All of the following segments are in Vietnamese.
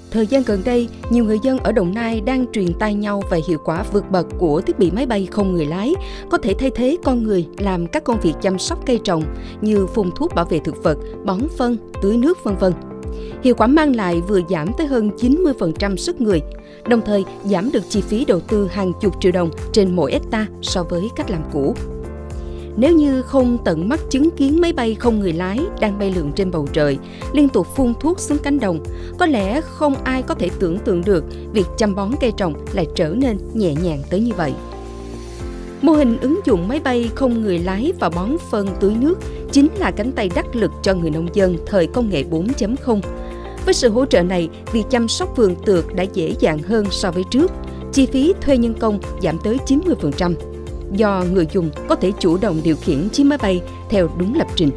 Thời gian gần đây, nhiều người dân ở Đồng Nai đang truyền tai nhau về hiệu quả vượt bậc của thiết bị máy bay không người lái, có thể thay thế con người làm các công việc chăm sóc cây trồng như phun thuốc bảo vệ thực vật, bón phân, tưới nước v.v. Hiệu quả mang lại vừa giảm tới hơn 90% sức người, đồng thời giảm được chi phí đầu tư hàng chục triệu đồng trên mỗi hectare so với cách làm cũ. Nếu như không tận mắt chứng kiến máy bay không người lái đang bay lượn trên bầu trời, liên tục phun thuốc xuống cánh đồng, có lẽ không ai có thể tưởng tượng được việc chăm bón cây trồng lại trở nên nhẹ nhàng tới như vậy. Mô hình ứng dụng máy bay không người lái và bón phân tưới nước chính là cánh tay đắc lực cho người nông dân thời công nghệ 4.0. Với sự hỗ trợ này, việc chăm sóc vườn tược đã dễ dàng hơn so với trước, chi phí thuê nhân công giảm tới 90%. Do người dùng có thể chủ động điều khiển chiếc máy bay theo đúng lập trình.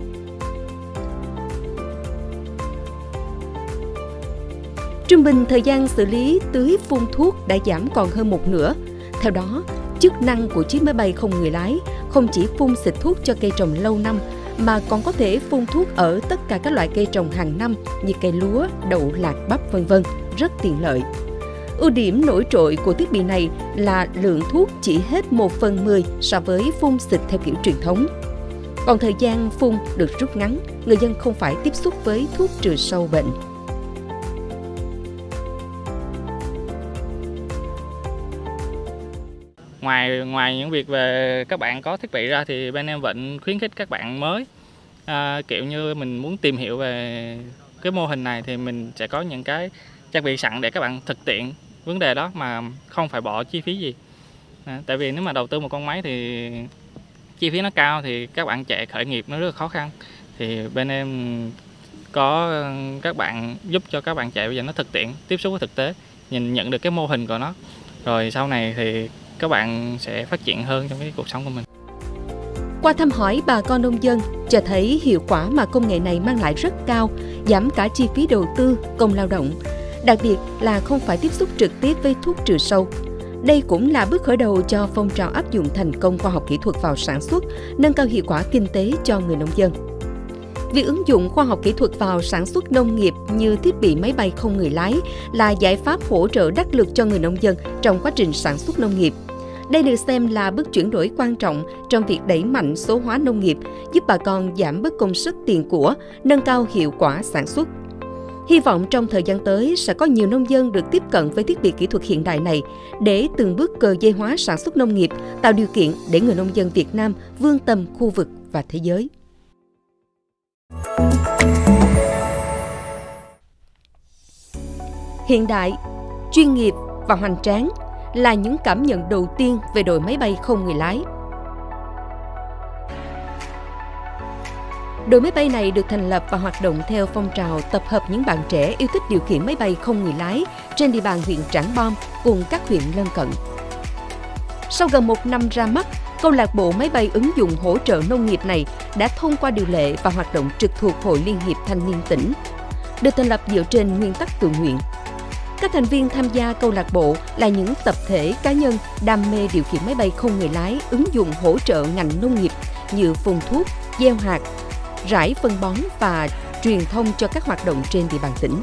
Trung bình thời gian xử lý tưới phun thuốc đã giảm còn hơn một nửa. Theo đó, chức năng của chiếc máy bay không người lái không chỉ phun xịt thuốc cho cây trồng lâu năm mà còn có thể phun thuốc ở tất cả các loại cây trồng hàng năm như cây lúa, đậu, lạc, bắp v.v. rất tiện lợi. Ưu điểm nổi trội của thiết bị này là lượng thuốc chỉ hết 1/10 so với phun xịt theo kiểu truyền thống. Còn thời gian phun được rút ngắn, người dân không phải tiếp xúc với thuốc trừ sâu bệnh. Ngoài những việc về các bạn có thiết bị ra thì bên em vẫn khuyến khích các bạn mới kiểu như mình muốn tìm hiểu về cái mô hình này thì mình sẽ có những cái trang bị sẵn để các bạn thực tiễn vấn đề đó mà không phải bỏ chi phí gì. Tại vì nếu mà đầu tư một con máy thì chi phí nó cao thì các bạn trẻ khởi nghiệp nó rất là khó khăn. Thì bên em có các bạn giúp cho các bạn trẻ bây giờ nó thực tiễn, tiếp xúc với thực tế, nhìn nhận được cái mô hình của nó. Rồi sau này thì các bạn sẽ phát triển hơn trong cái cuộc sống của mình. Qua thăm hỏi bà con nông dân, cho thấy hiệu quả mà công nghệ này mang lại rất cao, giảm cả chi phí đầu tư, công lao động. Đặc biệt là không phải tiếp xúc trực tiếp với thuốc trừ sâu. Đây cũng là bước khởi đầu cho phong trào áp dụng thành công khoa học kỹ thuật vào sản xuất, nâng cao hiệu quả kinh tế cho người nông dân. Việc ứng dụng khoa học kỹ thuật vào sản xuất nông nghiệp như thiết bị máy bay không người lái là giải pháp hỗ trợ đắc lực cho người nông dân trong quá trình sản xuất nông nghiệp. Đây được xem là bước chuyển đổi quan trọng trong việc đẩy mạnh số hóa nông nghiệp, giúp bà con giảm bớt công sức tiền của, nâng cao hiệu quả sản xuất. Hy vọng trong thời gian tới sẽ có nhiều nông dân được tiếp cận với thiết bị kỹ thuật hiện đại này để từng bước cơ giới hóa sản xuất nông nghiệp, tạo điều kiện để người nông dân Việt Nam vươn tầm khu vực và thế giới. Hiện đại, chuyên nghiệp và hoành tráng là những cảm nhận đầu tiên về đội máy bay không người lái. Đội máy bay này được thành lập và hoạt động theo phong trào tập hợp những bạn trẻ yêu thích điều khiển máy bay không người lái trên địa bàn huyện Trảng Bom cùng các huyện lân cận. Sau gần một năm ra mắt, câu lạc bộ máy bay ứng dụng hỗ trợ nông nghiệp này đã thông qua điều lệ và hoạt động trực thuộc Hội Liên hiệp Thanh niên tỉnh, được thành lập dựa trên nguyên tắc tự nguyện. Các thành viên tham gia câu lạc bộ là những tập thể cá nhân đam mê điều khiển máy bay không người lái ứng dụng hỗ trợ ngành nông nghiệp như phun thuốc, gieo hạt, rải phân bón và truyền thông cho các hoạt động trên địa bàn tỉnh.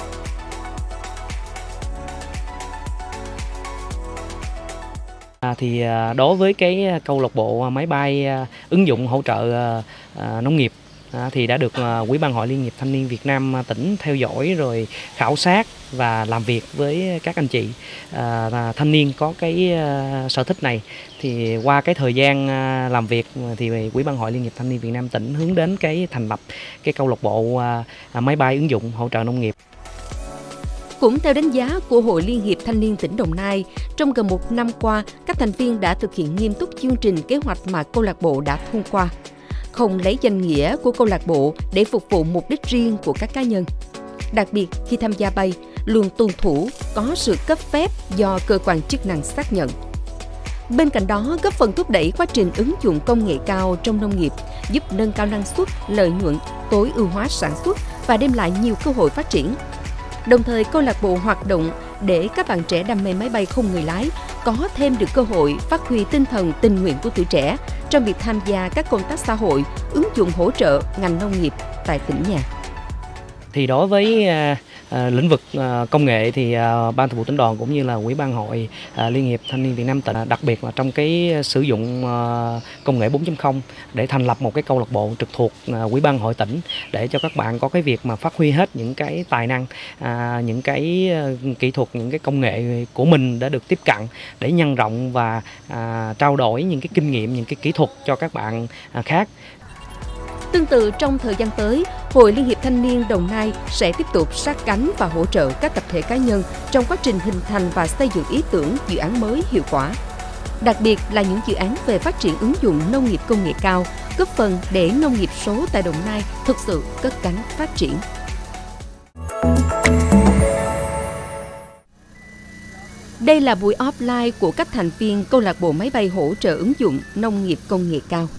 Đối với cái câu lạc bộ máy bay ứng dụng hỗ trợ nông nghiệp thì đã được Ủy ban Hội Liên hiệp Thanh niên Việt Nam tỉnh theo dõi rồi khảo sát và làm việc với các anh chị thanh niên có cái sở thích này. Thì qua cái thời gian làm việc thì Ủy ban Hội Liên hiệp Thanh niên Việt Nam tỉnh hướng đến cái thành lập cái câu lạc bộ máy bay ứng dụng hỗ trợ nông nghiệp. Cũng theo đánh giá của Hội Liên hiệp Thanh niên tỉnh Đồng Nai, trong gần một năm qua, các thành viên đã thực hiện nghiêm túc chương trình kế hoạch mà câu lạc bộ đã thông qua, không lấy danh nghĩa của câu lạc bộ để phục vụ mục đích riêng của các cá nhân. Đặc biệt, khi tham gia bay, luôn tuân thủ có sự cấp phép do cơ quan chức năng xác nhận. Bên cạnh đó, góp phần thúc đẩy quá trình ứng dụng công nghệ cao trong nông nghiệp, giúp nâng cao năng suất, lợi nhuận, tối ưu hóa sản xuất và đem lại nhiều cơ hội phát triển. Đồng thời, câu lạc bộ hoạt động để các bạn trẻ đam mê máy bay không người lái có thêm được cơ hội phát huy tinh thần tình nguyện của tuổi trẻ trong việc tham gia các công tác xã hội, ứng dụng hỗ trợ ngành nông nghiệp tại tỉnh nhà. Thì đối với lĩnh vực công nghệ thì Ban Thường vụ Tỉnh đoàn cũng như là Ủy ban Hội Liên hiệp Thanh niên Việt Nam tỉnh, đặc biệt là trong cái sử dụng công nghệ 4.0 để thành lập một cái câu lạc bộ trực thuộc Ủy ban Hội tỉnh, để cho các bạn có cái việc mà phát huy hết những cái tài năng, những cái kỹ thuật, những cái công nghệ của mình đã được tiếp cận, để nhân rộng và trao đổi những cái kinh nghiệm, những cái kỹ thuật cho các bạn khác. Tương tự, trong thời gian tới, Hội Liên hiệp Thanh niên Đồng Nai sẽ tiếp tục sát cánh và hỗ trợ các tập thể cá nhân trong quá trình hình thành và xây dựng ý tưởng, dự án mới hiệu quả. Đặc biệt là những dự án về phát triển ứng dụng nông nghiệp công nghệ cao, góp phần để nông nghiệp số tại Đồng Nai thực sự cất cánh phát triển. Đây là buổi offline của các thành viên câu lạc bộ máy bay hỗ trợ ứng dụng nông nghiệp công nghệ cao.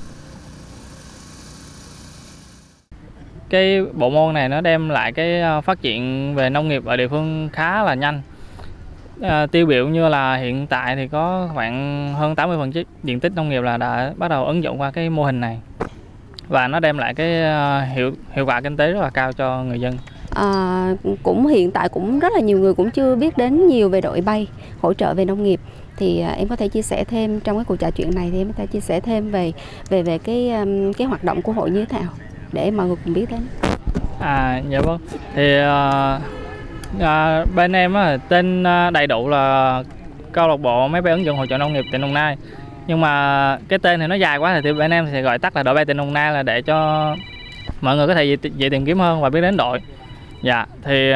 Cái bộ môn này nó đem lại cái phát triển về nông nghiệp ở địa phương khá là nhanh. Tiêu biểu như là hiện tại thì có khoảng hơn 80% diện tích nông nghiệp là đã bắt đầu ứng dụng qua cái mô hình này, và nó đem lại cái hiệu quả kinh tế rất là cao cho người dân. Cũng hiện tại cũng rất là nhiều người cũng chưa biết đến nhiều về đội bay hỗ trợ về nông nghiệp, thì em có thể chia sẻ thêm trong cái cuộc trò chuyện này, thì em có thể chia sẻ thêm về cái hoạt động của hội như thế nào để mọi người cùng biết đến. Dạ vâng. Thì bên em tên đầy đủ là câu lạc bộ máy bay ứng dụng hỗ trợ nông nghiệp tỉnh Đồng Nai, nhưng mà cái tên thì nó dài quá thì bên em thì gọi tắt là đội bay tỉnh Đồng Nai, là để cho mọi người có thể dễ tìm kiếm hơn và biết đến đội. Dạ thì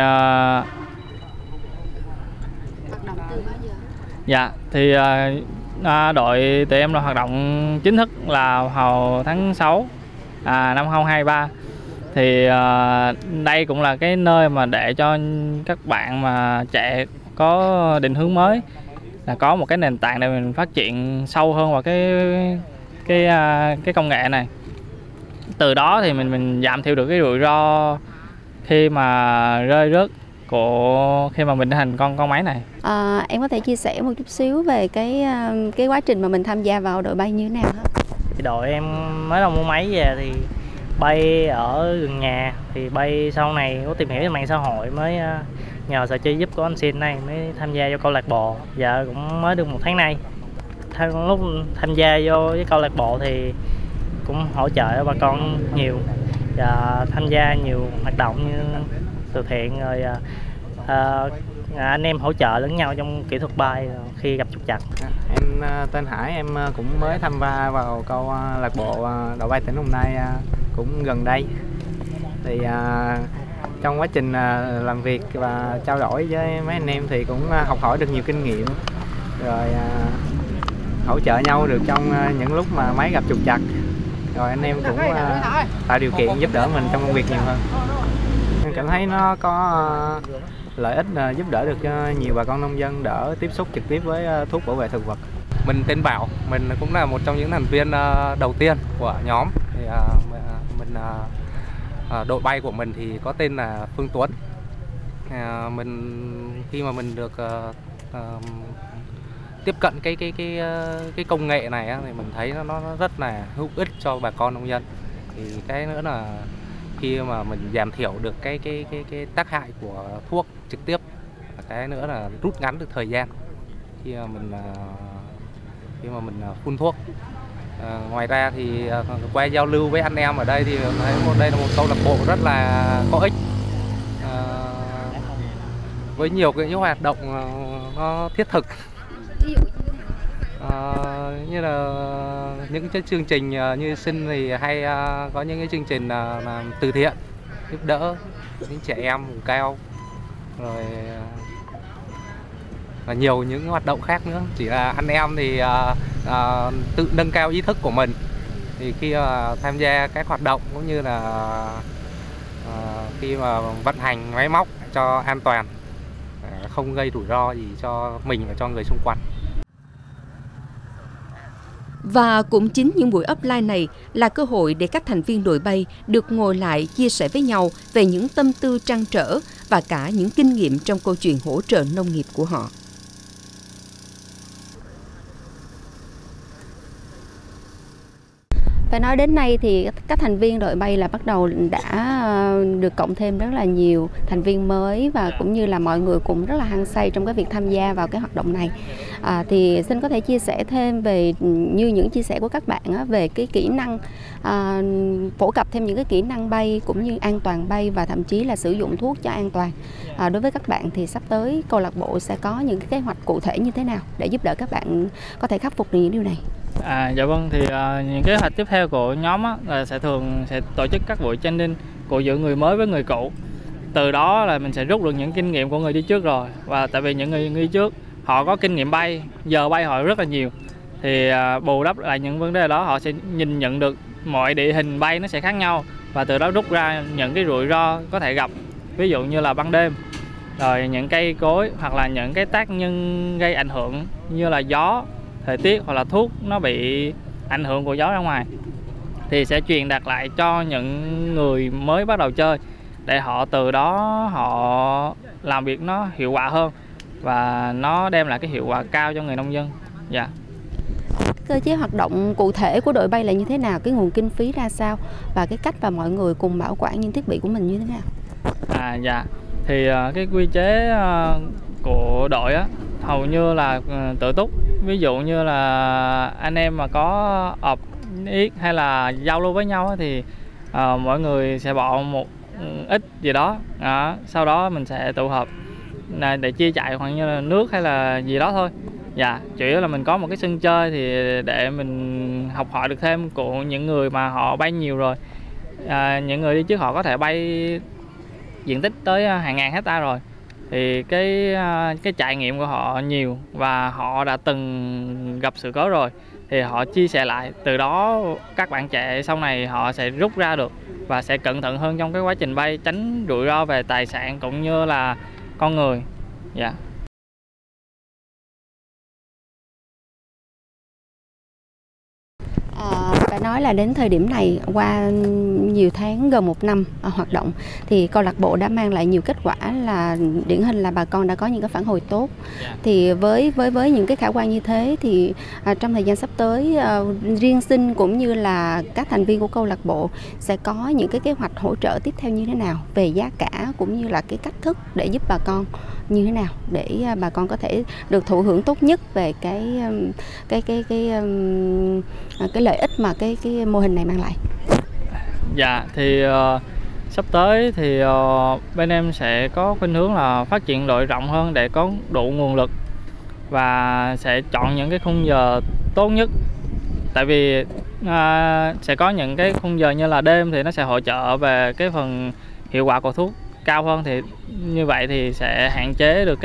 đội tụi em là hoạt động chính thức là vào tháng 6 năm 2023. Thì đây cũng là cái nơi mà để cho các bạn mà trẻ có định hướng mới, là có một cái nền tảng để mình phát triển sâu hơn vào cái công nghệ này. Từ đó thì mình giảm thiểu được cái rủi ro khi mà rơi rớt khi mà mình thành con máy này. Em có thể chia sẻ một chút xíu về cái quá trình mà mình tham gia vào đội bay như thế nào hả? Thì đội em mới đầu mua máy về thì bay ở gần nhà, thì bay sau này có tìm hiểu trên mạng xã hội, mới nhờ sự trợ giúp của anh Xin này mới tham gia vô câu lạc bộ. Dạ cũng mới được 1 tháng nay. Lúc tham gia vô với câu lạc bộ thì cũng hỗ trợ bà con nhiều, và tham gia nhiều hoạt động như từ thiện, rồi anh em hỗ trợ lẫn nhau trong kỹ thuật bay khi gặp trục trặc. Em tên Hải, em cũng mới tham gia vào câu lạc bộ đội bay tỉnh Đồng Nai cũng gần đây. Thì trong quá trình làm việc và trao đổi với mấy anh em thì cũng học hỏi được nhiều kinh nghiệm, rồi hỗ trợ nhau được trong những lúc mà máy gặp trục trặc, rồi anh em cũng tạo điều kiện giúp đỡ mình trong công việc nhiều hơn. Em cảm thấy nó có lợi ích giúp đỡ được cho nhiều bà con nông dân đỡ tiếp xúc trực tiếp với thuốc bảo vệ thực vật. Mình tên Bảo, mình cũng là một trong những thành viên đầu tiên của nhóm. Thì đội bay của mình thì có tên là Phương Tuấn. Khi mà mình được tiếp cận cái công nghệ này thì mình thấy nó rất là hữu ích cho bà con nông dân. Thì cái nữa là khi mà mình giảm thiểu được cái tác hại của thuốc trực tiếp, cái nữa là rút ngắn được thời gian khi mà mình phun thuốc. Ngoài ra thì qua giao lưu với anh em ở đây thì thấy đây là một câu lạc bộ rất là có ích, với nhiều cái hoạt động nó thiết thực, như là những cái chương trình như Xin thì hay có những cái chương trình làm từ thiện giúp đỡ những trẻ em vùng cao, rồi và nhiều những hoạt động khác nữa. Chỉ là anh em thì tự nâng cao ý thức của mình, thì khi tham gia các hoạt động cũng như là khi mà vận hành máy móc cho an toàn, không gây rủi ro gì cho mình và cho người xung quanh. Và cũng chính những buổi offline này là cơ hội để các thành viên đội bay được ngồi lại chia sẻ với nhau về những tâm tư trăn trở và cả những kinh nghiệm trong câu chuyện hỗ trợ nông nghiệp của họ. Phải nói đến nay thì các thành viên đội bay là bắt đầu đã được cộng thêm rất là nhiều thành viên mới, và cũng như là mọi người cũng rất là hăng say trong cái việc tham gia vào cái hoạt động này. Thì xin có thể chia sẻ thêm về như những chia sẻ của các bạn về cái kỹ năng, phổ cập thêm những cái kỹ năng bay cũng như an toàn bay, và thậm chí là sử dụng thuốc cho an toàn. Đối với các bạn thì sắp tới câu lạc bộ sẽ có những cái kế hoạch cụ thể như thế nào để giúp đỡ các bạn có thể khắc phục được những điều này? Dạ vâng, thì những kế hoạch tiếp theo của nhóm là sẽ tổ chức các buổi training của giữa người mới với người cũ. Từ đó là mình sẽ rút được những kinh nghiệm của người đi trước rồi, và tại vì những người đi trước họ có kinh nghiệm bay, giờ bay họ rất là nhiều, thì bù đắp lại những vấn đề đó, họ sẽ nhìn nhận được mọi địa hình bay nó sẽ khác nhau, và từ đó rút ra những cái rủi ro có thể gặp, ví dụ như là ban đêm, rồi những cây cối hoặc là những cái tác nhân gây ảnh hưởng như là gió, thời tiết hoặc là thuốc nó bị ảnh hưởng của gió ra ngoài, thì sẽ truyền đạt lại cho những người mới bắt đầu chơi để họ từ đó họ làm việc nó hiệu quả hơn và nó đem lại cái hiệu quả cao cho người nông dân. Dạ. Cơ chế hoạt động cụ thể của đội bay là như thế nào, cái nguồn kinh phí ra sao, và cái cách mà mọi người cùng bảo quản những thiết bị của mình như thế nào? Dạ, thì cái quy chế của đội hầu như là tự túc. Ví dụ như là anh em mà có ập ý hay là giao lưu với nhau thì mỗi người sẽ bỏ một ít gì đó, sau đó mình sẽ tụ họp để chia chạy hoặc như là nước hay là gì đó thôi. Dạ, chủ yếu là mình có một cái sân chơi thì để mình học hỏi được thêm của những người mà họ bay nhiều rồi. Những người đi trước họ có thể bay diện tích tới hàng ngàn hecta rồi, thì cái trải nghiệm của họ nhiều và họ đã từng gặp sự cố rồi, thì họ chia sẻ lại, từ đó các bạn trẻ sau này họ sẽ rút ra được và sẽ cẩn thận hơn trong cái quá trình bay, tránh rủi ro về tài sản cũng như là con người. Dạ. Phải nói là đến thời điểm này, qua nhiều tháng, gần một năm hoạt động, thì câu lạc bộ đã mang lại nhiều kết quả, là điển hình là bà con đã có những cái phản hồi tốt. Thì với những cái khả quan như thế thì trong thời gian sắp tới, riêng Sinh cũng như là các thành viên của câu lạc bộ sẽ có những cái kế hoạch hỗ trợ tiếp theo như thế nào về giá cả cũng như là cái cách thức để giúp bà con như thế nào để bà con có thể được thụ hưởng tốt nhất về cái lợi ích mà cái mô hình này mang lại. Dạ, thì sắp tới thì bên em sẽ có khuynh hướng là phát triển đội rộng hơn để có đủ nguồn lực, và sẽ chọn những cái khung giờ tốt nhất. Tại vì sẽ có những cái khung giờ như là đêm thì nó sẽ hỗ trợ về cái phần hiệu quả của thuốc cao hơn, thì như vậy thì sẽ hạn chế được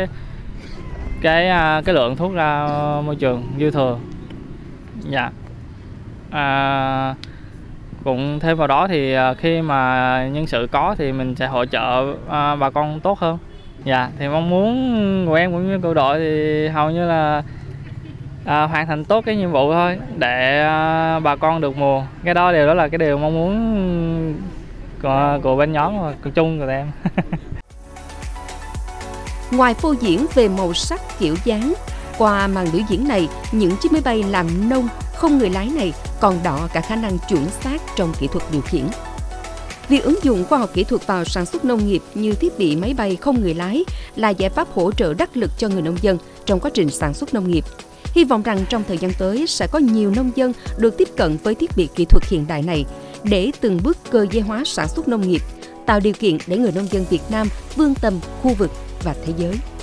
cái lượng thuốc ra môi trường dư thừa. Dạ. Cũng thêm vào đó thì khi mà nhân sự có thì mình sẽ hỗ trợ bà con tốt hơn. Dạ, thì mong muốn của em cũng như của đội thì hầu như là hoàn thành tốt cái nhiệm vụ thôi để bà con được mùa. Cái đó là cái điều mong muốn của bên nhóm và chung của em. Ngoài phô diễn về màu sắc, kiểu dáng, qua màn biểu diễn này, những chiếc máy bay làm nông không người lái này còn đọ cả khả năng chuẩn xác trong kỹ thuật điều khiển. Việc ứng dụng khoa học kỹ thuật vào sản xuất nông nghiệp như thiết bị máy bay không người lái là giải pháp hỗ trợ đắc lực cho người nông dân trong quá trình sản xuất nông nghiệp. Hy vọng rằng trong thời gian tới sẽ có nhiều nông dân được tiếp cận với thiết bị kỹ thuật hiện đại này để từng bước cơ giới hóa sản xuất nông nghiệp, tạo điều kiện để người nông dân Việt Nam vươn tầm khu vực và thế giới.